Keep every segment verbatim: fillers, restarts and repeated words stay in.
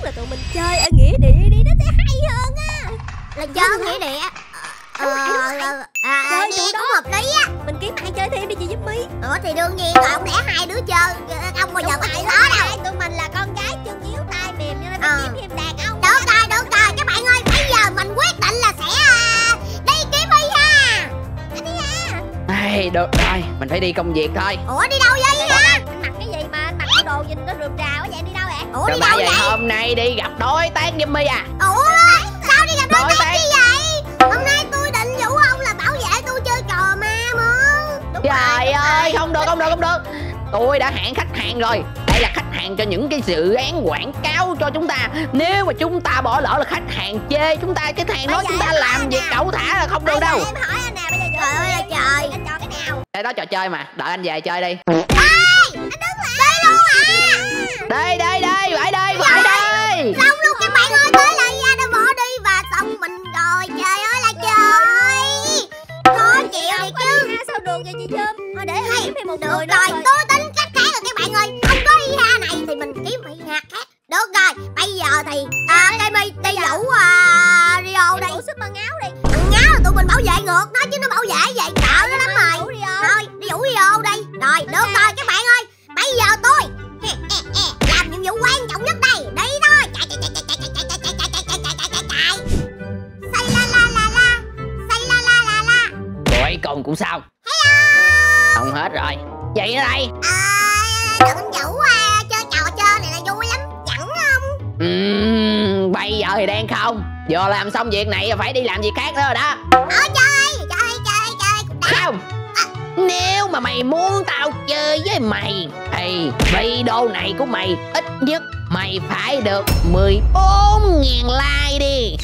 là tụi mình chơi ở nghĩa địa đi, nó sẽ hay hơn á. Là chơi ở nghĩa địa? Ờ, à, chơi nghe đó cũng hợp lý á. Mình kiếm ai chơi thêm đi chị giúp Mí. Ủa thì đương nhiên rồi, không lẽ hai đứa chơi không bao giờ có chuyện đó đâu. Tụi mình là con gái chân yếu tay mềm cho nên Ờ. phải kiếm thêm đàn ông. Được rồi, được rồi các bạn ơi, bây giờ mình quyết định là sẽ à, đi kiếm Y ha. Anh đi ha. Ai, được rồi, mình phải đi công việc thôi. Ủa đi đâu vậy hả? Anh mặc cái gì mà anh mặc cái đồ nhìn nó rườm rà quá vậy, anh đi đâu vậy? Ủa Rồi đi ba đâu vậy vậy? hôm nay đi gặp đối tác Jimmy à. Ủa sao đi gặp đối Đối tác tác. như vậy? Hôm nay tôi định rủ ông là bảo vệ tôi chơi trò ma môn. Trời ơi, không được, không được, không được. Tôi đã hẹn khách hàng rồi. Đây là khách hàng cho những cái dự án quảng cáo cho chúng ta. Nếu mà chúng ta bỏ lỡ là khách hàng chê chúng ta, cái hàng nói chúng ta làm việc cẩu thả là không được đâu. Em hỏi anh nào bây giờ? Trời ơi là trời. Anh chọn cái nào? Đây đó trò chơi mà, đợi anh về chơi đi. Ê, anh đứng lại. Đây luôn hả? Đây, đây, đây, phải đây, phải đây. Xong luôn các bạn ơi, tới là ra nó bỏ đi và xong mình rồi. Trời ơi là trời. Khó chịu đi chứ. Ha sao đường vậy chị Trâm? Thôi để Hay, kiếm thêm một được người nữa rồi, tôi tính cách khác rồi các bạn ơi. Không có Y ha này thì mình kiếm Y ha khác. Được rồi, bây giờ thì à, cây mi đi rủ à, Rio đi. Ủa Super ngáo đi. Thằng nháo là tụi mình bảo vệ ngược nó chứ nó bảo vệ vậy sợ nó lắm rồi. Rủ đi không? Thôi đi rủ Rio đi. Rồi được rồi các bạn ơi, bây giờ tôi làm nhiệm vụ quan trọng nhất đây. Đi thôi. Chạy chạy chạy chạy chạy chạy chạy chạy chạy chạy chạy chạy chạy chạy. Say la la la la. Say la la la la. Cuối cùng cũng xong. Không hết rồi. Vậy ở đây. À, đừng anh Vũ à, chơi trò chơi này là vui lắm, chẳng không? Uhm, bây giờ thì đang không. Vừa làm xong việc này phải đi làm việc khác nữa rồi đó. Ờ chơi, chơi, chơi, chơi cũng đã. Không. Nếu mà mày muốn tao chơi với mày thì video này của mày ít nhất mày phải được mười bốn nghìn like đi.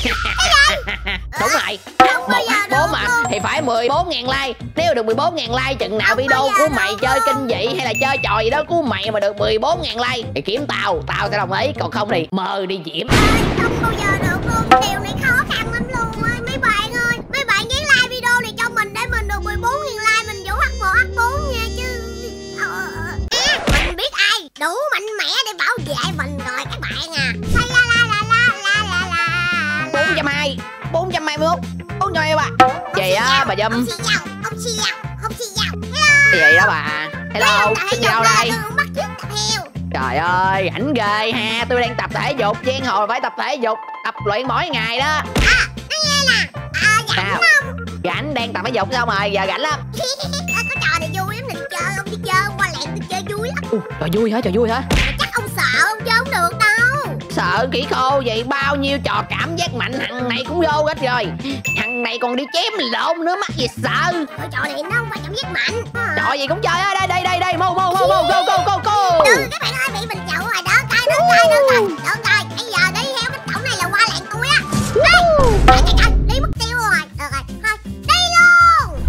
Đúng rồi. Một hát bốn mà thì phải mười bốn nghìn like. Nếu được mười bốn nghìn like, chừng nào video của mày chơi kinh dị hay là chơi trò gì đó của mày mà được mười bốn nghìn like thì kiếm tao, tao sẽ đồng ý. Còn không thì mời đi Diễm. Không bao giờ được luôn, điều này khó khăn lắm luôn ơi. Mấy bạn ơi, mấy bạn nhấn like video này cho mình để mình được mười bốn nghìn like, mình vũ hát một hát bốn nha chứ. Ờ, à, mình biết ai đủ mạnh mẽ để bảo vệ mình rồi các bạn à. Say la la la la la la la. Bốn trăm hai, bốn trăm hai mươi mốt, bốn trăm hai mươi ba. Chị á bà Dâm. Ông xì dầu, ông xì dầu, ông xì dầu. Cái gì đó bà? Hello, xin chào đây. Bắt chước tập heo. Trời ơi, rảnh ghê ha. Tôi đang tập thể dục, giang hồ phải tập thể dục, tập luyện mỗi ngày đó. À, nó nghe nè. À, rảnh Sao? không? Rảnh, đang tập thể dục xong rồi, giờ rảnh lắm. À, có trò này vui lắm, mình chơi không? Đi chơi qua lẹn tôi chơi vui lắm. Uh, trò vui hả, trò vui hả? Mà chắc ông sợ ông chơi không được đâu. Sợ kỹ khô vậy, bao nhiêu trò cảm giác mạnh thằng này cũng vô hết rồi. Thằng này còn đi chém lộn nữa, mắc gì sợ. Thôi trò này nó không phải cảm giác mạnh. Trò gì cũng chơi á, đây đây đây đây, mô mô mô mô, go go go go. Ừ, các bạn ơi, bị mình chậu rồi đó, coi nó coi nó coi. Được rồi, bây giờ đi theo cái cổng này là qua lẹn tôi á. Đi, chạy chạy chạy, đi mất tiêu rồi. Được rồi, thôi, đi luôn.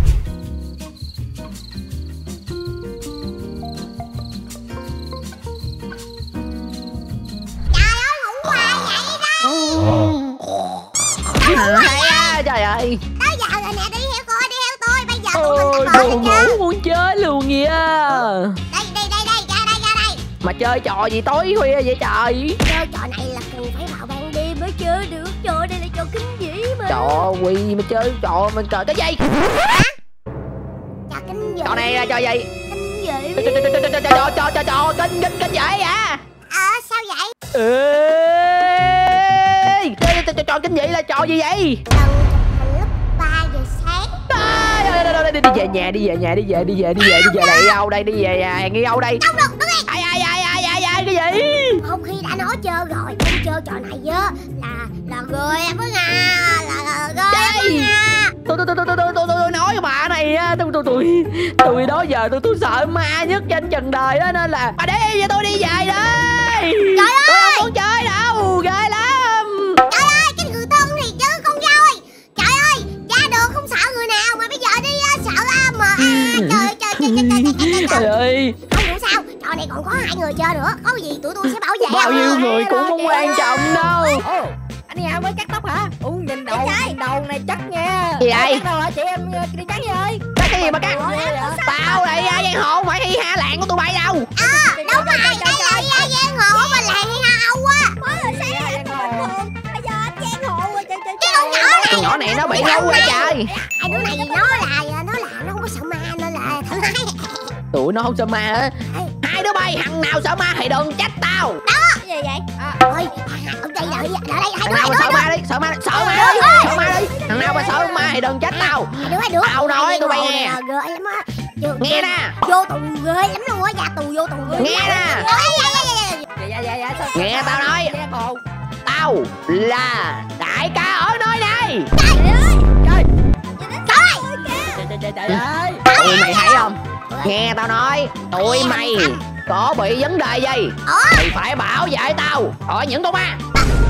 Trời ơi, ngủ hoài vậy đó. Hay á, trời ơi. Tới giờ rồi nè, đi theo tôi, đi theo tôi. Bây giờ tụi Ôi, mình tập buồn rồi nha. ngủ muốn chơi luôn vậy. Đây, đây, đây, đây, ra đây, ra đây. Mà chơi trò gì tối khuya vậy trời? Chơi trò này là cần phải vào ban đêm mới chơi được. Trò đây là trò kinh dị mà. Trò quỳ mà chơi trò mình trời cái gì? Trò kinh dị. Trò này là trò gì? Kinh dị. Trò trò trò trò trò trò trò kinh kinh kinh vậy à? Ờ, sao vậy? Ê, trò trò trò kinh dị là trò gì vậy? Lần chụp hình lúc ba giờ sáng. Đi về nhà, đi về nhà, đi về, đi về, đi về, đi về đây đâu đây, đi về nhà, nghi đâu đây? Không được, đứng yên. Ai ai ai ai ai ai cái gì? Không, khi đã nói chơi rồi, không chơi trò này á là là ghê em với Nga, là là ghê em với Nga. Tôi tôi tôi tôi tôi tôi tôi nói với bà này á, tôi tôi tôi tôi đó giờ tôi tôi sợ ma nhất trên trần đời đó nên là bà để cho tôi đi về đây. Trời ơi, tôi không muốn chơi đâu, ghê lắm. Trời ơi, cái người thân thì chứ con dao ơi. Trời ơi, ra đường không sợ người nào mà bây giờ đi uh, sợ a mờ a. Trời trời trời trời trời trời Trời ơi, không hiểu sao, trò này còn có hai người chơi nữa. Có gì tụi tôi sẽ bảo vệ. bao nhiêu người cũng không quan trọng đâu. Ồ, anh nhà mới cắt tóc hả? Ủa nhìn đầu, nhìn đầu này chắc nha. Gì vậy? Cắt đâu hả chị, em đi cắt gì ơi? Cắt cái gì mà cắt? Tao đây giang hồ, không phải hi ha làng của tụi bay đâu. À, đúng rồi, đây là giang hồ ở bên làng hi ha Âu á. bị ngu quá trời. Hai đứa này nó là nó là nó không có sợ ma nên là thoải mái. Tụi nó không sợ ma hả? Hai đứa bay thằng nào sợ ma thì đừng trách tao. Đó. Cái gì vậy? Ôi, ông đây đợi đợi đây hai thằng nào mà sợ ma đi, sợ ma, sợ ma đi, sợ ma đi. Thằng nào mà sợ ma thì đừng trách tao. Hai đứa hai đứa. Tao nói tụi bay nghe. Ghê lắm á. Nghe nè. Vô tù ghê lắm luôn á, dạ tù vô tù ghê. Nghe nè. Nghe tao nói. Tao là đại ca ở nơi này. Tụi mày thấy không? Nghe tao nói, tụi mày có bị vấn đề gì thì phải bảo vệ tao khỏi những con ma.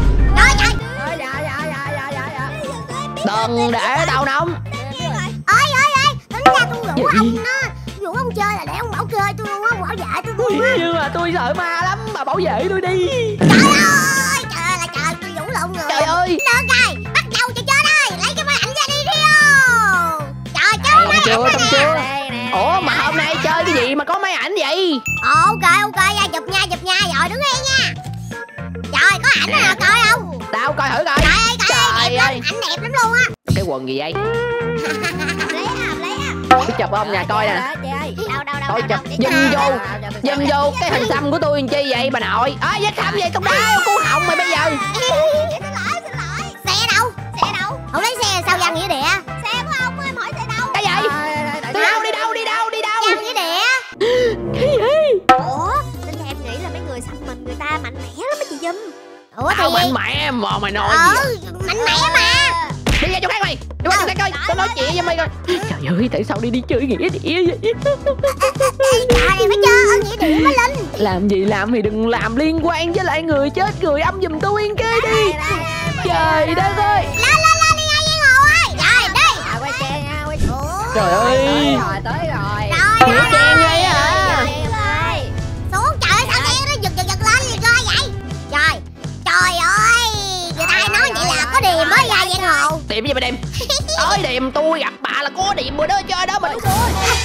Đừng để tao nóng. Ơi ơi ơi, tính ra tôi rủ ông đó, rủ ông chơi là để ông bảo kê tôi luôn á, bảo vệ tôi luôn á. Nhưng mà tôi sợ ma lắm, mà bảo vệ tôi đi. Trời ơi, trời ơi là trời, tôi rủ lộn người. Trời ơi. Được rồi, bắt đầu trò chơi đây, lấy cái máy ảnh ra đi Rio. Trời chơi máy chưa, ảnh chưa. Ủa mà hôm nay chơi cái gì mà có máy ảnh vậy? Ok ok nha, chụp nha chụp nha, rồi đứng yên nha. Trời có ảnh nào coi không? Tao coi thử coi. Trời ơi, trời ơi, ơi. ảnh đẹp lắm luôn á. Cái quần gì vậy? Lấy à, lấy à. Cái chụp không nhà coi nè. Đâu đâu đâu. Coi chụp dùm vô, dùm vô cái hình xăm của tôi làm chi vậy bà nội? Ơ vết khăm vậy không đau, cú họng mày bây giờ. Xin lỗi, xin lỗi. Xe đâu? Xe đâu? Không lấy xe sao Văn nghĩa địa? Xe của ông ơi, hỏi xe đâu? Cái gì? Đi đâu, đi đâu, đi đâu, đi đâu? Văn nghĩa địa. Cái gì? Ủa, Linh em nghĩ là mấy người xăm mình người ta mạnh mẽ lắm mấy chị Dùm. Ủa Tao thì mạnh mẽ mà mày nói ừ, gì? mạnh mẽ mà. Đi ra chỗ khác mày, đi qua chỗ khác coi, tao nói chuyện với mày coi. Trời ơi, tại sao đi đi chơi nghĩa địa vậy? Trời này mới chơi ơn nghĩa địa mới Linh. Làm gì làm thì đừng làm liên quan với lại người chết, người âm giùm tôi yên kê đi. Trời đất ơi. La la la đi ngay Giang Hồ ơi. Rồi đi. À, quay xe nha, quay. Trời ơi. Tới rồi, tới rồi. Rồi Nghĩa rồi. trang đây hả? Xuống trời ơi, sao xe nó giật giật giật lên gì coi vậy? Trời, trời ơi, người ta nói vậy là có điềm mới ra Giang Hồ. Điềm gì mà điềm? Tới điềm tôi gặp bà là có điềm rồi đó chơi đó mình. Đó,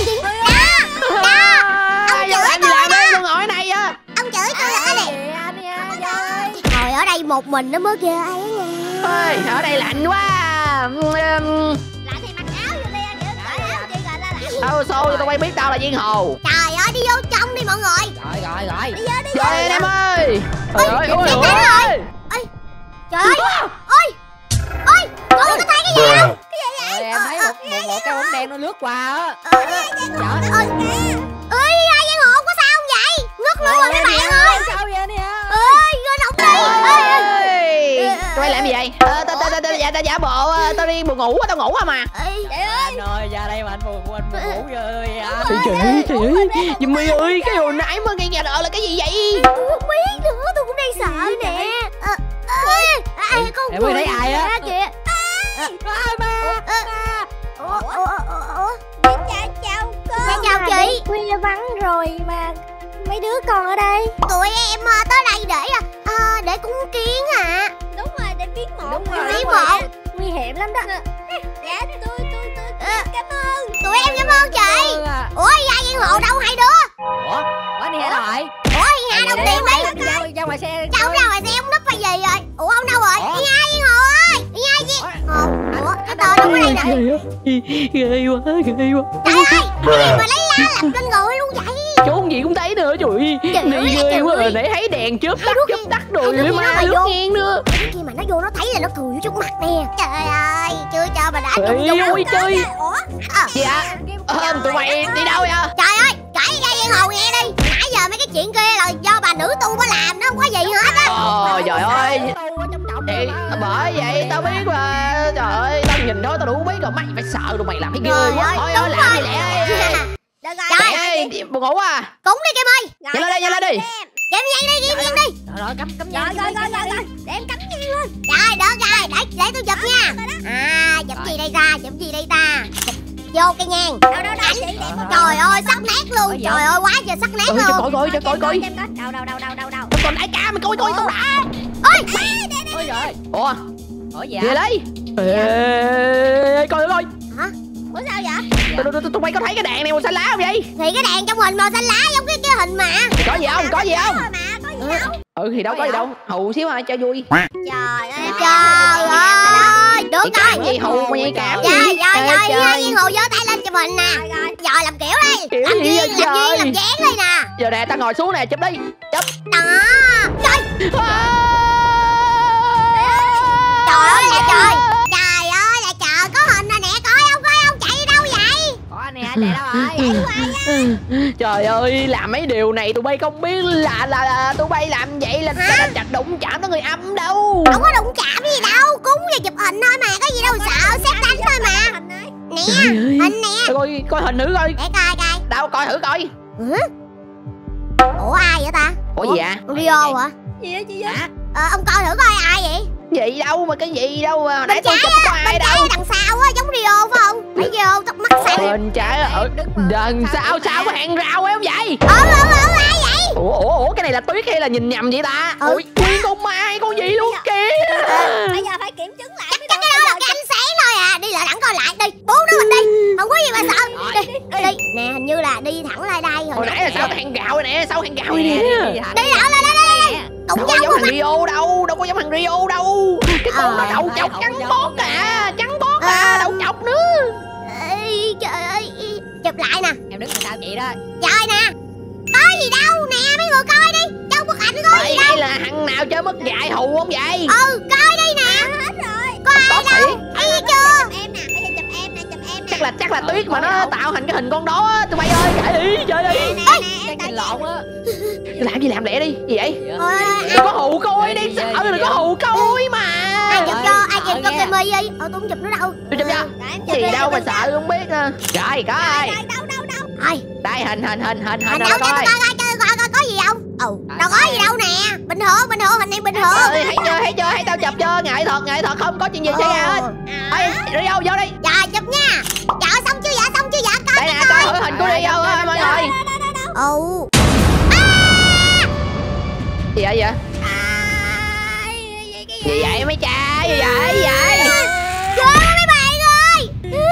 đó, ông chửi anh tôi làm đó. đi con hỏi này á. Ông chửi tôi là cái gì? Ngồi ở đây một mình nó mới ghê ấy nha. Ôi, ở đây lạnh quá. Lạnh thì mặc áo vô đi anh, cởi áo chị gọi là lạnh. Đâu xô tao quay biết tao là Viên Hồ. Trời ơi, đi vô trong đi mọi người. Rồi, rồi, rồi. Đi vô, đi vô. Trời ơi em ơi. Trời ơi, ôi em ôi. thấy rồi. Ôi, trời ơi. Ôi, ôi, mọi người có thấy cái gì không? Cái gì vậy? Em thấy một, một, một cái bóng đen nó lướt qua á. Ôi, ơi, ai Giang Hồ có sao không vậy? Ngất luôn rồi mấy bạn ơi. Sao vậy nè? Ơi, quên không đi. Ê, tụi bay làm gì vậy? Ờ, tao tao tao dạ tao giả bộ tao đi buồn ngủ, tao ngủ à mà. Trời ơi. Anh ơi, ra đây mà anh buồn, anh buồn ngủ rồi. Trời trời ơi, trời ơi. Jimmy ơi, cái hồi nãy mới nghe nhà đợi là cái gì vậy? Không biết nữa, tôi cũng đang sợ nè. Ai con Em mới thấy ai á? Kìa. Ai ba? Ủa, ủa, ủa, ủa. Chào, chào cô. Chào chị. Khuya vắng rồi mà mấy đứa con ở đây. Tụi em uh, tới đây để uh, để cúng kiến à. Đúng rồi, để viết mộ. Đúng rồi, viết đúng mộ. rồi. Nguy hiểm lắm đó. Dạ, tôi tôi tôi cảm ơn. Tụi em cảm ơn chị. Ủa, Gia Giang Hồ đâu hai đứa? Ủa? Ủa, đi hết rồi. Ủa, Nga đâu tìm đi. Ra, ra ngoài xe. Sao ra ngoài xe ông núp phải gì rồi? Ủa, ông đâu rồi? Nga Giang Hồ ơi. Nga Giang Hồ. Ủa, cái tên đâu ở đây nè. Ghê quá, ghê quá. Trời ơi, cái gì mà lấy la lập lên người luôn vậy? Trốn gì cũng thấy nữa trời. Này ghê quá à, để thấy đèn chớp tắt chớp tắt rồi nữa mà lướt ngang nữa. Khi mà nó vô nó thấy là nó cười trước mặt nè. Trời ơi, chưa cho mà đã trúng Ê, ôi chơi. Ủa? Dạ. Ờ, tụi mày đi đâu vậy? Trời ơi, kể Gia Giang Hồ nghe đi. Nãy giờ mấy cái chuyện kia là do bà nữ tu mới làm, nó không có gì hết á. Ồ, trời ơi. Thì bởi vậy tao biết mà. Trời ơi, tao nhìn thôi tao đủ biết rồi, mày phải sợ rồi, mày làm cái ghê quá. Thôi ơi, làm gì lẹ. Được rồi. Trời ơi, buồn ngủ à. Cúng đi Kim ơi. Nhanh lên đi, nhanh lên đi. Kiếm nhang đi, kiếm nhang đi. Rồi, rồi, cắm, cắm Rồi, nhang. rồi, rồi, rồi, rồi. Để em cắm nhang luôn. Rồi, được rồi, để, để tôi chụp nha. À, chụp gì đây ta, chụp gì đây ta. Vô cây nhang. Đâu, đâu, đâu. Trời ơi, sắc nét luôn. Trời ơi, quá trời sắc nét Ôi, luôn. cho coi coi, cho coi coi. Đâu, đâu, đâu, đâu, đâu, đâu. Còn đại ca mày coi coi tao đã. Ôi, Ôi trời. Ủa, Ủa dạ. về đây. Ê, coi coi. hả? Ủa sao vậy? Tụi mày có thấy cái đèn này màu xanh lá không vậy? Thì cái đèn trong hình màu xanh lá giống cái cái hình mà. Có gì không? Có gì không? Rồi mà, có gì đâu. Ừ thì đâu có gì đâu. Hù xíu hả cho vui. Trời ơi, trời ơi, Được Chị Cam rồi. gì hù mà vậy Cam? Rồi rồi rồi, Trời hai viên hù giơ tay lên cho mình nè. Rồi làm kiểu đi. Kiểu Làm gì duyên, vậy làm duyên, trời? làm dáng đi nè. Giờ nè, ta ngồi xuống nè, chụp đi. Chụp. Đó. Trời. À! Trời ơi là trời. Trời ơi là trời, có hình rồi nè, coi không coi không, chạy đi đâu vậy? Có nè, chạy đâu rồi? Trời ơi, làm mấy điều này tụi bay không biết là là, là tụi bay làm vậy là chặt chặt đụng chạm tới người âm đâu. Không có đụng chạm gì đâu, cúng và chụp hình thôi mà, có gì đâu sợ, xét đánh thôi mà. Nè, hình nè. Coi coi hình thử coi. Để coi coi. Đâu coi thử coi. Ừ? Ủa ai vậy ta? Ủa gì vậy? Rio hả? Gì vậy chị Vinh? Ờ, ông coi thử coi ai vậy? Gì đâu mà cái gì đâu mà hồi nãy Bên tôi trái chụp có á, ai bên trái đâu. đằng sau á, giống Rio phải không? Thấy Rio tóc mắt xanh. Bên trái ở đằng sau sao có hàng rào ấy không vậy? Ờ ờ ờ ai vậy? Ủa ủa ủa cái này là Tuyết hay là nhìn nhầm vậy ta? Ừ. Ui nguyên con mai con gì luôn kìa. Bây giờ phải kiểm chứng lại. Chắc chắc cái đó là cái ánh sáng thôi à. Đi lại thẳng coi lại đi. Bốn đứa mình đi. Không có gì mà sợ. Đi, đi, đi. Nè hình như là đi thẳng lại đây. Hồi nãy là sao cái hàng rào này nè, sao hàng rào này nè. Đi lại đây đây đây. Cũng Đâu có giống giống không? thằng Rio đâu, đâu có giống thằng Rio đâu. Cái con nó Ờ, đầu chọc trắng bót à, trắng bót à, đầu chọc nữa. Ê, trời ơi, chụp lại nè. Em đứng đằng sau chị đó. Trời nè. Có gì đâu nè, mấy người coi đi. Trong bức ảnh có gì Đây, đâu. đây là thằng nào chơi mất dạy hù không vậy? Ừ, coi đi nè. Hết rồi. Có ai Có đâu. thiệt. Ai vậy chưa? Em nè, bây giờ chụp em nè, chụp em nè. Chắc là chắc là Tuyết mà nó tạo thành cái hình con đó á. Tụi bay ơi, chạy đi, chơi đi. Chắc nhìn lộn á. Làm gì làm lẹ đi, gì vậy? Ôi, Đừng có hù coi đi, sợ đừng có hù coi mà. ai chụp cho, ai chụp cho nghe. cái mi đi. Ờ, tôi không chụp nữa đâu. Tôi chụp cho. Gì đâu mà sợ không biết nữa. Rồi, có ai? Đâu, đâu, đâu. Rồi, Đây hình hình hình hình hình hình đâu rồi cho tôi coi. coi coi coi coi coi có gì không? Ừ, đâu có gì đâu nè. Bình thường, bình thường, hình này bình thường. Ơi, thấy chưa, thấy chưa, thấy tao chụp chưa? Nghệ thuật, nghệ thuật không có chuyện gì xảy ra hết. Ê, Rio vô đi. Rồi, chụp nha. Dạ xong chưa, dạ xong chưa, dạ coi. Đây nè, coi thử hình của Rio ơi mọi người. Ừ. Gì vậy vậy? Gì vậy mấy cha? Gì vậy? Gì vậy? Chưa mấy bạn ơi.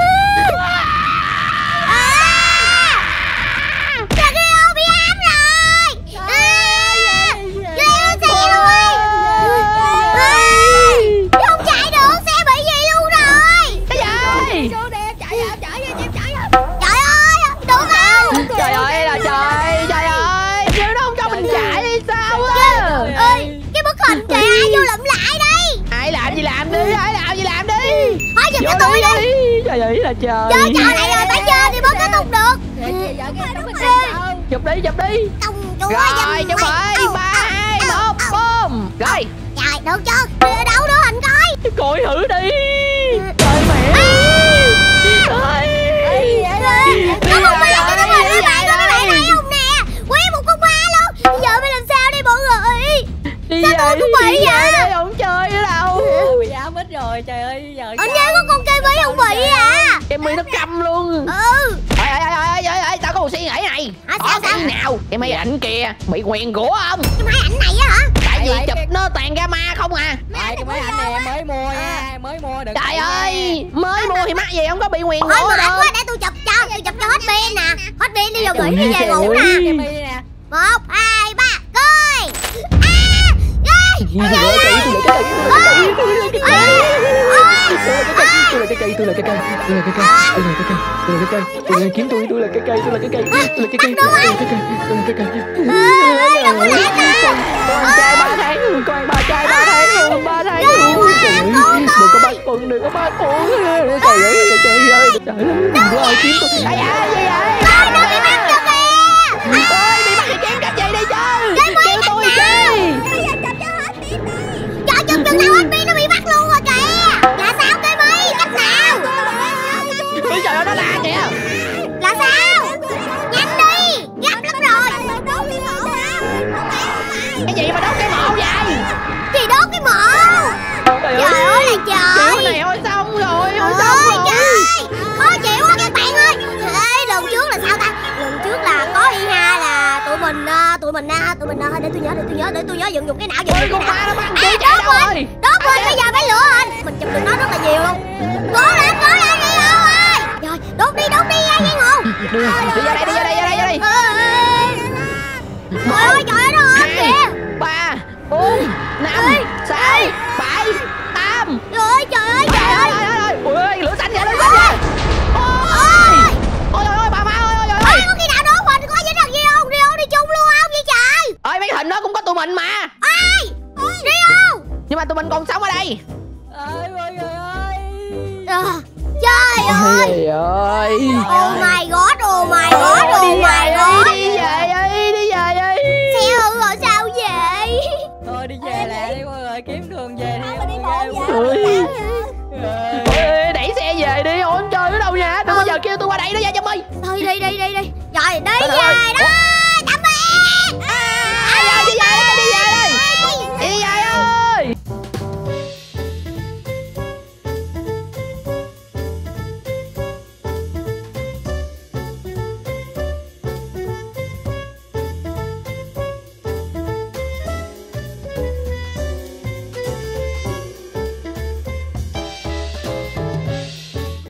Chắc Rio bị ám rồi. Rio xe rồi. Không chạy được, xe bị gì luôn rồi. Cái gì? Số đi em chạy em chạy em chạy. Trời ơi, được không? Trời ơi là trời, trời ơi. Chứ nó không cho mình chạy đi sao á? Ơi, cái bức hình kìa, ai vô lụm lại đi. Ai làm gì làm đi, ai làm gì làm đi. Thôi giùm Vô cho tôi đi, đi. đi. Trời ơi là trời. Chơi trò này rồi phải chơi thì mới kết thúc được. Chụp đi, chụp đi. Công chúa Rồi, giùm chụp mày. ơi. Au, Ba, au, hai, au, một, au. boom. Rồi. Trời, được chưa? Đâu đưa hình coi. Coi thử đi. Trời mẹ. Ơi. Có một cái cái cái cái bạn có cái bạn này không nè? Quét một con ma luôn. Giờ phải làm sao đi mọi người? Đi Sao tôi cũng bị đi vậy? về đây, không chơi nữa đâu. Bị ám ít rồi trời ơi giờ. Ở đây có con cây mi không bị à? Em mi nó câm luôn. Ừ. Ê ê ê ê ê, tao có một suy nghĩ này. Hả, Có sao, cái sao? nào em mấy ảnh kia bị quyền của không? Cái máy ảnh này á hả? Tại vì Vậy, vậy chụp cái- nó toàn ra ma không à. Ai cái máy ảnh này em mới mua nha, mới mua được. Trời ơi, mới mua thì mắc gì không có bị quyền Ôi của mệt đâu. quá, để tôi chụp cho. Tôi chụp cho hết pin nè. Hết pin đi rồi gửi đi về ngủ nè. Cái mi nè. Một, hai, ba, coi. À, Tôi là cái cây, tôi là cái cây, tôi là cái cây, tôi là cái cây, tôi là cái cây, tôi là cái cây, tôi là cái cây, tôi là cái cây, tôi là cái cây, tôi là kiếm tôi, tôi là cái cây, tôi là cái cây, tôi là cái cây, tôi là cái cây, tôi là cái cây. đừng có lại ta. Con anh trai ba tháng luôn, con anh ba trai ba tháng luôn, ba tháng luôn. Trời ơi, đừng có bắt phun, đừng có bắt phun. Trời ơi, trời ơi, trời ơi, đừng có ai kiếm tôi. Ai à, gì vậy? Coi nó bị bắt rồi kìa. Ôi, bị bắt thì kiếm cách gì đi chứ? Kêu tôi chi? Cho chụp chừng nào hết pin nó bị bắt luôn rồi kìa. Là sao cái mi? Cách nào? Bây giờ nó la kìa. Là sao? Nhanh đi. Gấp lắm rồi. Cái gì mà đốt cái mộ vậy? Thì đốt cái mộ. Trời Trời ơi là trời. Kiểu này thôi xong rồi, thôi Ôi xong rồi. trời, khó chịu quá các bạn ơi. Ê, lần trước là sao ta? Lần trước là có i ha là tụi mình à, tụi mình à, tụi mình à, để tôi nhớ để tôi nhớ để tôi nhớ dựng dùng cái não dựng Ôi, dùng con cái ma não. nó bắn À, kia chạy đốt đâu lên, rồi? đốt lên bây giờ phải lửa hình. Mình chụp được nó rất là nhiều luôn. Cố lên, cố lên đi ơi. Rồi, đốt đi, đốt đi ai nghe ngôn. Đi đi ra đây, đi ra đây, ra đây, ra đây. Trời ơi, trời ơi nó ốm Hai, kìa. ba, bốn, năm, sáu, bảy, tám. Trời ơi, trời ơi, trời ơi. tụi mình còn sống ở đây. Ơi mọi người ơi. À, trời ơi. Ôi ơi. Oh my god, oh my god, oh my god.